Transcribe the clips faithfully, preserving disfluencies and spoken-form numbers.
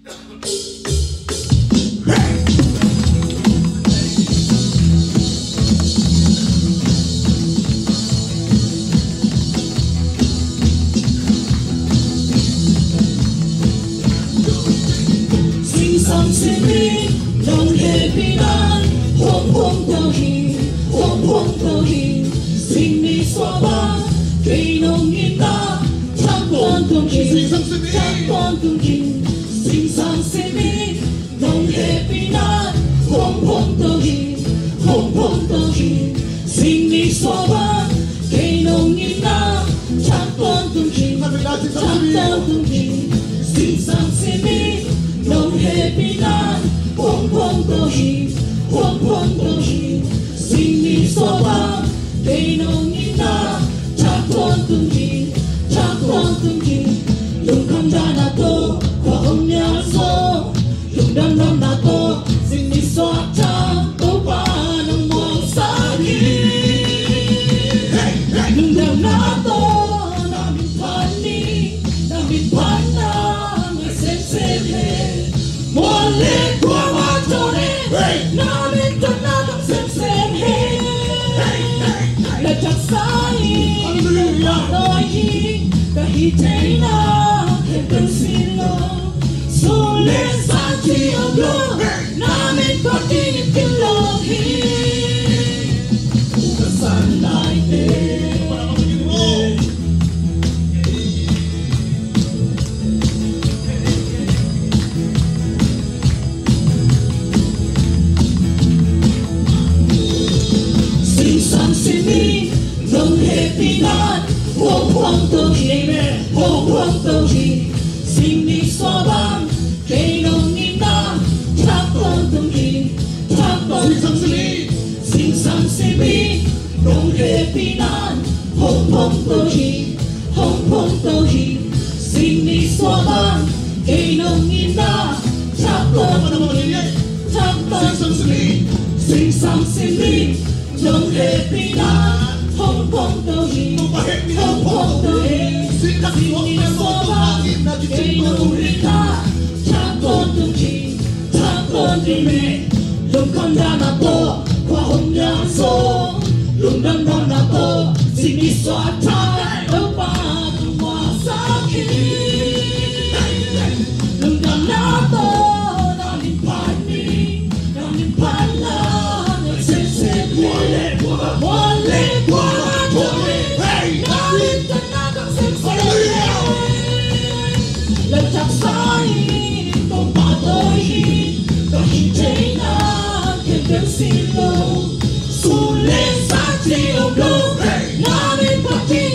Some city, don't happy night. Home, home, down here, home, home, down here. Sing me swaba, cây nông in ta. Chắc con tung kia, chắc con tung kia. Sing some city, don't happy night. Home, home, down here, home, home, down here. Sing me swaba, cây nông in ta. Chắc con tung kia, chắc con tung kia. Sing some city. Don't happy night, home home go he, home home go he. Sing me so bad, they know me now. Chắc con tung he, chắc con tung he. Lung không ra na to, qua không nhớ số. Lung đâm đâm na to, sing me so cha, to ba nang mo sa ki. Lung đâm na to, na min pan ni, na min pan na, người xem xem he. Mole kwa matone, na minto na kang sem sem he. La jaksai, la noi, kahitay na kung sino. Sule sa tiyolo, na minto tinit kilohi. Ugasan na ite. Don't happy night, home home to he, home home to he. Sing me so bang, cây nông in na. Chắc con tung he, chắc con tung he. Sing some city, don't happy night, home home to he, home home to he. Sing me so bang, cây nông in na. Chắc con tung he, chắc con tung he. Sing some city, don't happy night. Hong Kong to he, Hong Kong to he. Sing me so bad, cây nông in na. Chắc con tung he, chắc con tung he. Lung không ra na to, qua hồng nhang số. Lung đâm đâm na to, sing me so cha, đâu ba tung hoa sa ki. Lung đâm na to, na min pan ni, na min pan la, người xem xem mole, mole qua. Let us say, don't bother him. Don't he take na, can them see low. So let's start to go. Now we put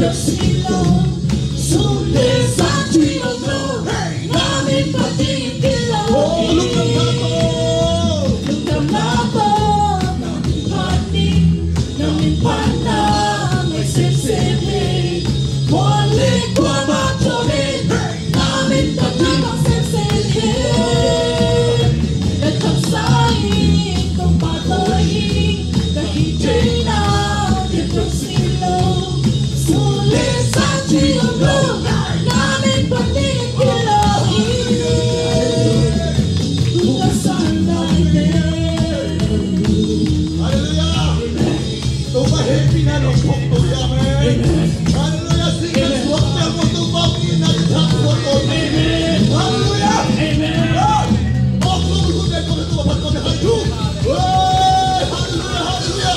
được xin lỗi dù để xa truy lòng đâu na min pati kilo lúc cầm lúc cầm lá bơ na min pani na min pana ngày xem xem đi một lê qua ba cho đi na min pati bằng xem xem hết để thật sai không ba tôi đã khi trên nào tiếp tục xin lỗi dù lê xa truy lòng đâu na min pati kilo Happy na ng poktoy, amen. Hallelujah, sige, huwag na mo tumawin na itapon ko. Amen. Hallelujah. Amen. Oh, kumusunod ko na tumapat ko na kayo. Hallelujah, hallelujah.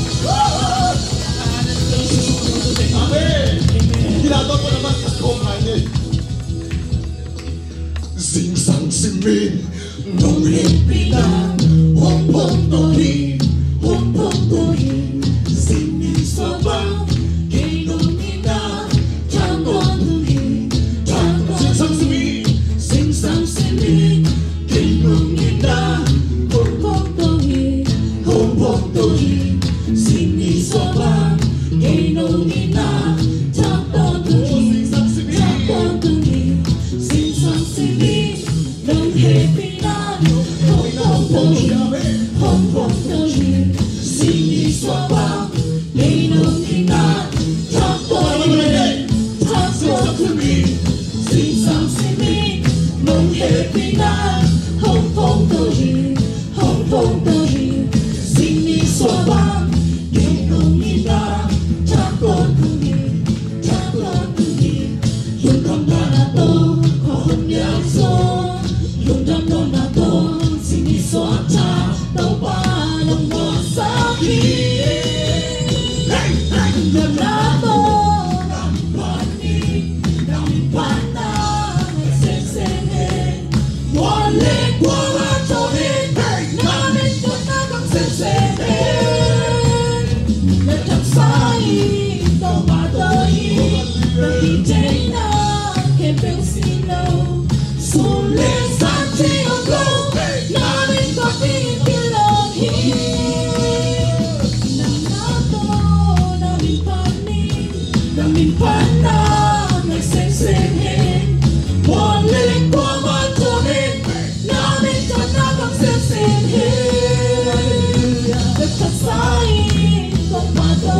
Amen. Ginagawa ko naman sa kumain. Sing sang simin, nung limpinan, hong hong tohin, hong hong tohin.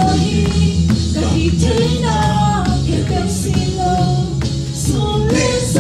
This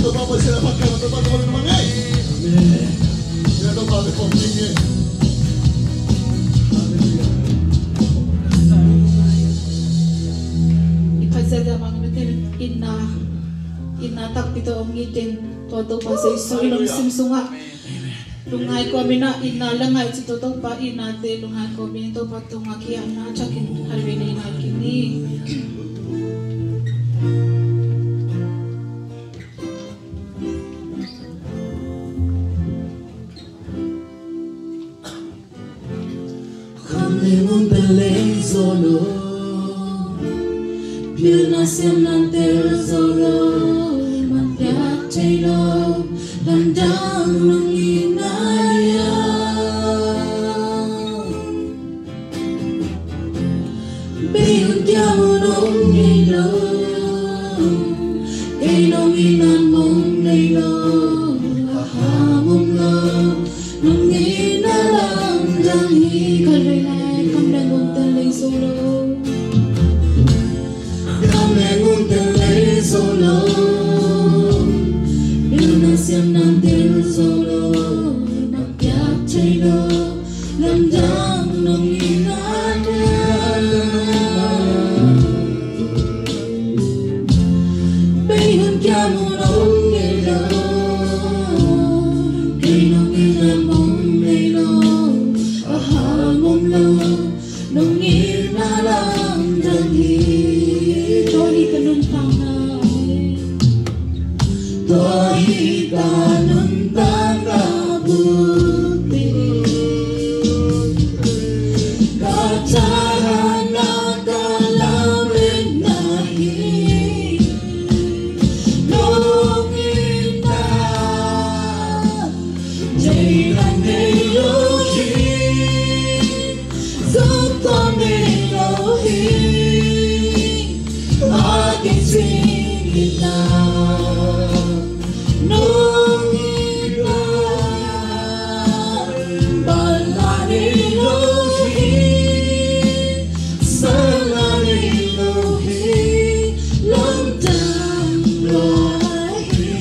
Ito pa po sila pagkaman. Ito pa po naman eh. Amen. Ito pa po pagkaman. Ipagsadya mga mitin ina inatak pito ang ngitin todo pa sa iso ilong simsunga. Lungay ko amin na inalangay si toto pa inate lungay ko amin ito patunga kaya na tsakin halwin na inay kini. Kami mundalay solo Pilna siam nantel solo Mantiat chaylo Landang nung inaya Bayun kya mo nung nilo Kay nung inan mong nilo Ahamong lo Nung inalang jangi Kalay kang nagong talay solo Kami ngung talay solo Siam nantil solo Magyak chaylo Landang nung inanya Bayun kya mo nung nilo Kay nung inamong nilo Ahamong lo Nung inalang jangi Tohi kanun pangalit Tohi kanun pangabuti Kacahan na kalawin nahi Nung ina Jairan Elohi Sukton Elohi Aking singit na Nung ina Balan Elohi Salan Elohi Landang lahi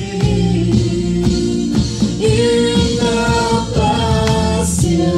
Inapasya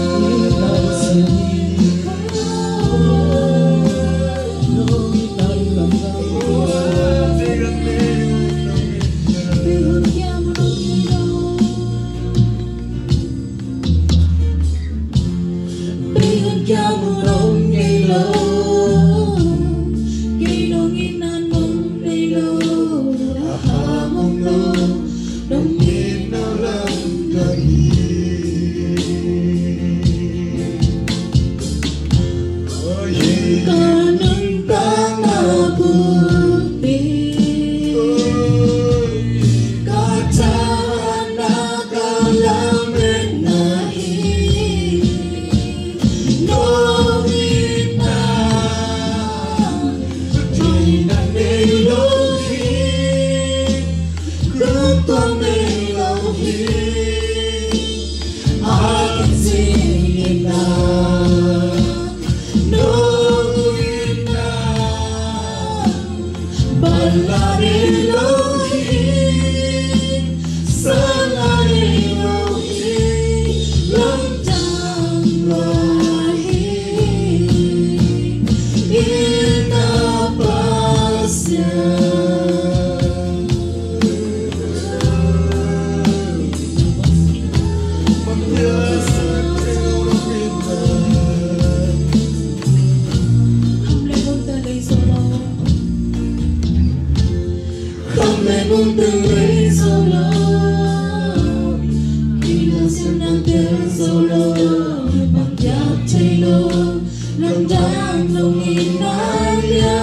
Kanun pangabuti Kacahan na kalawin nahi Nung ina Jairan Elohi Kuntong Elohi Aking singit na Balan Elohi Salan Elohi Landang lahi Inapasya Kami mong talay solo Pinasyon nantil solo Magyak chaylo Landang nung inaya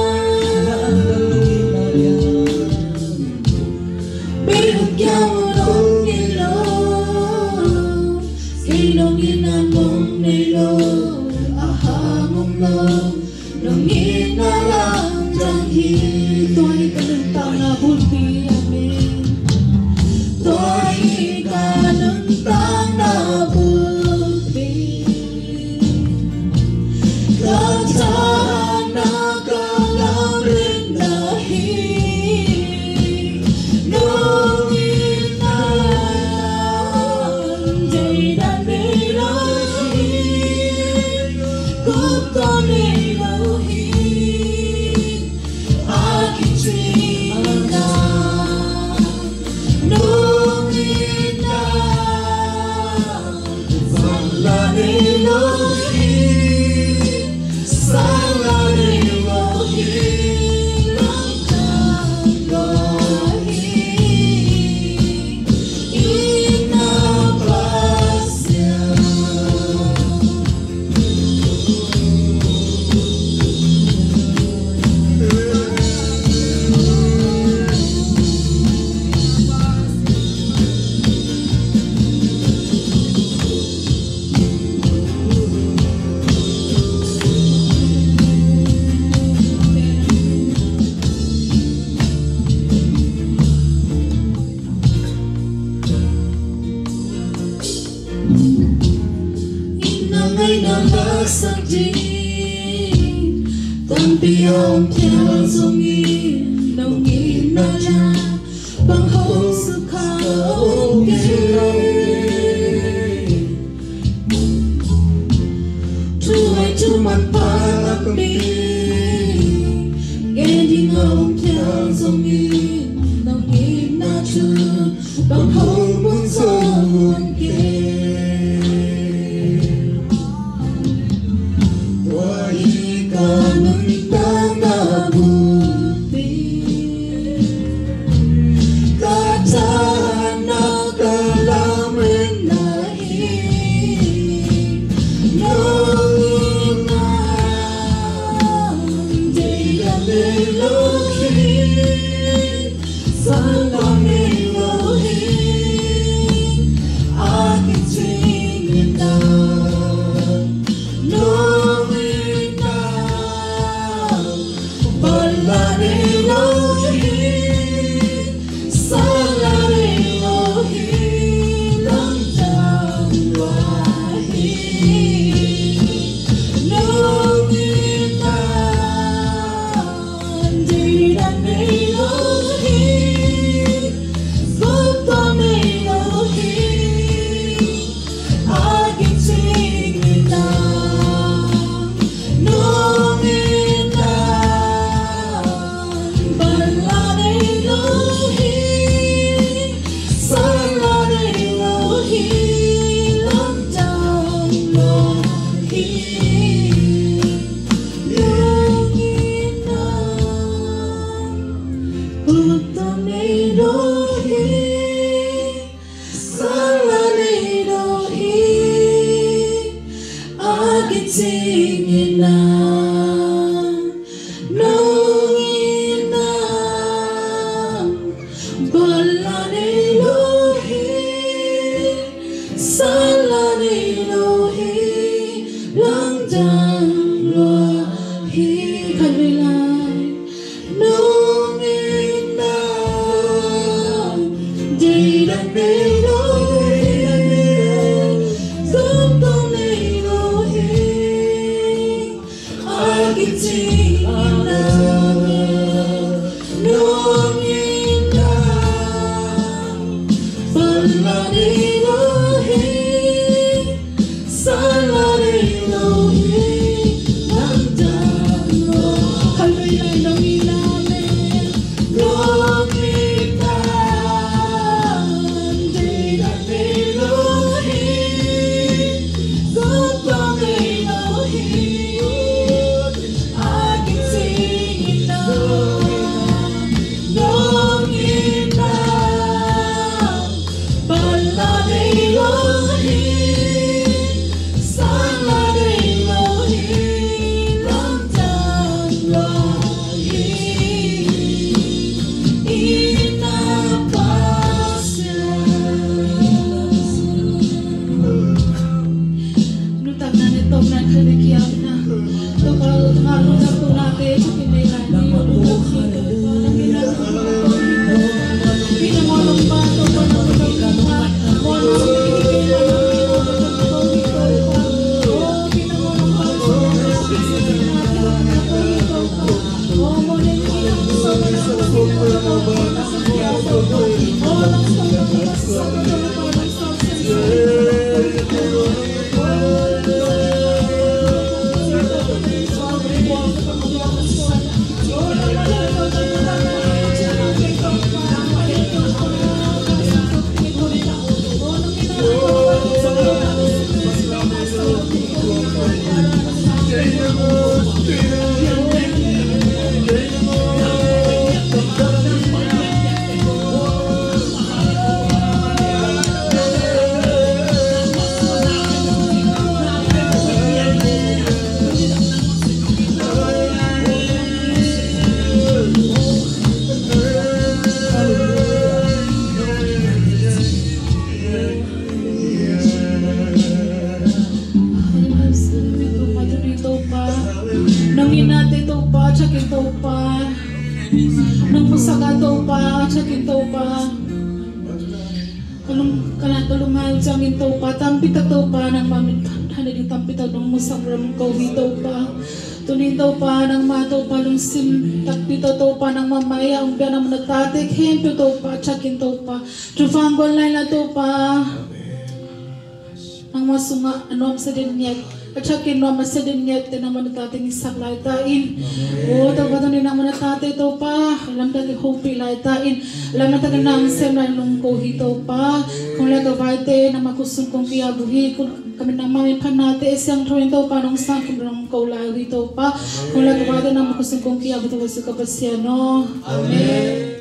Bayun kya mo nung nilo Kay nung inamong nilo Ahamong lo Nung inalang jangi To'y kanun pangabuti Amen sắc chi tâm bi ông theo dung yên đồng yên na la bằng hậu sự khao kê Tuai tu man palak đi nghe đi ngông theo dung yên đồng yên na chu bằng hậu muốn dồn kê Kalung kana tulungayon sa amin to pa, tampi ta to pa ng mamin ท่านได้ทำพิธีดงมุสังรำเกาหิโตปาตุนิโตปานังมาโตปาลุงซิมตักพิโตโตปานังมาไมยาอุเบนังมนตาเตเข้มพิโตปาชักินโตปาจุฟังกอนไลละโตปานังมาสุงะนอมเสด็จเนียAchakin no masedin yet na manata ting saklay tain. O tawadan ni na manata to pa. Alam ta ki hopi lay tain. Alam na ta nang sem na nung ko hito pa. Kung laga vaite na makusung kong kiyabuhi kung kami na mami panate siyang tuwin to pa nung sang kung nung ko lay hito pa. Kung laga vaite na makusung kong kiyabuhi to sa kapasya no. Amen.